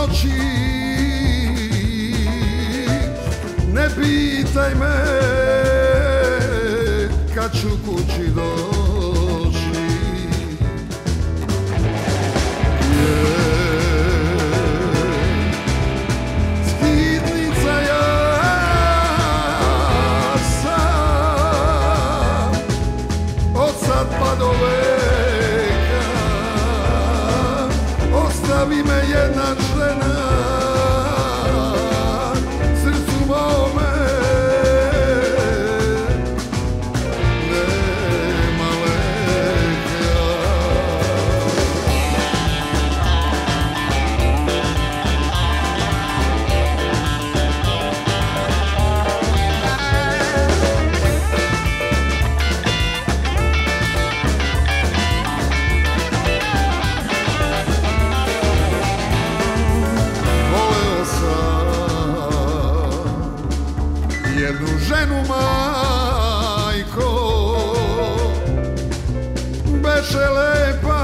noći, ne pitaj me kad ću kući doći. Skitnica ja sam, od sad pa do veka, ostavi me jedna žena, srcu mome nema leka. Voleo sam jednu ženu, majko, beše lepa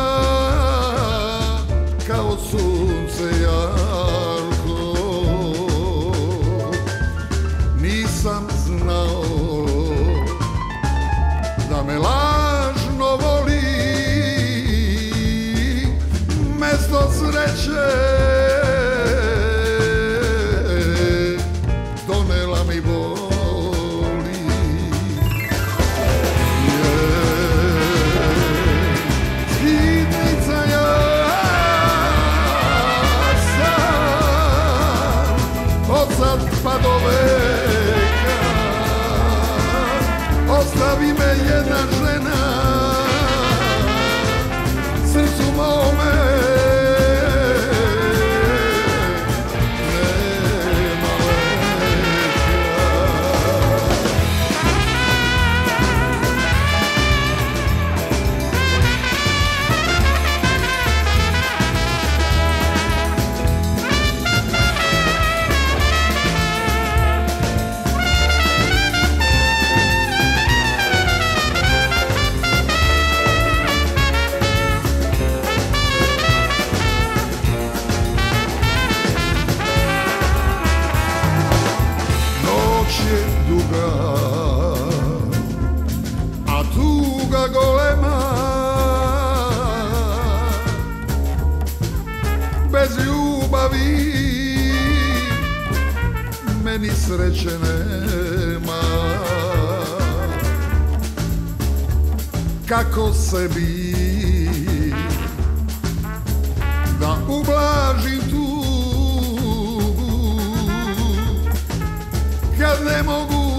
kao sunce jarko. Nisam znao da me lažno voli, mesto sreće donela mi boli. Skitnica ja sam, od sad pa do veka, ostavi me jedna žena, srcu mome nema Noć je duga, a tuga golema, bez ljubavi meni sreće nema. Kako sebi da ublažim tugu kad ne mogu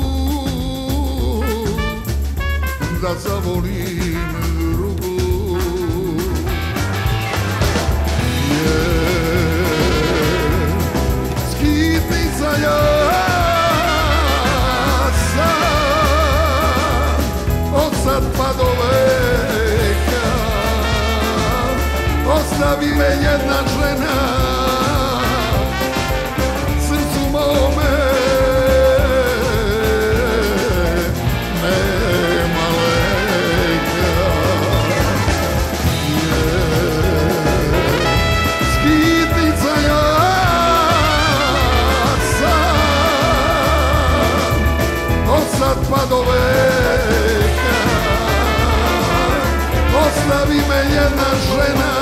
da zavolim drugu. Skitnica ja sam, od sad pa do veka, ostavi me jedna žena, srcu mome nema leka. Skitnica ja sam, od sad pa do veka, ostavi me jedna žena,